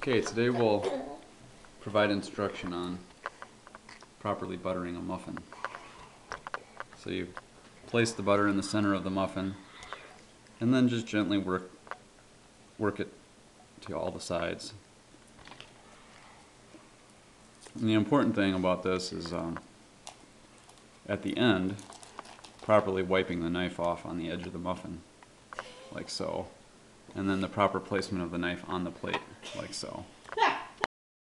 Okay, today we'll provide instruction on properly buttering a muffin. So you place the butter in the center of the muffin and then just gently work it to all the sides. And the important thing about this is at the end, properly wiping the knife off on the edge of the muffin, like so. And then the proper placement of the knife on the plate, like so.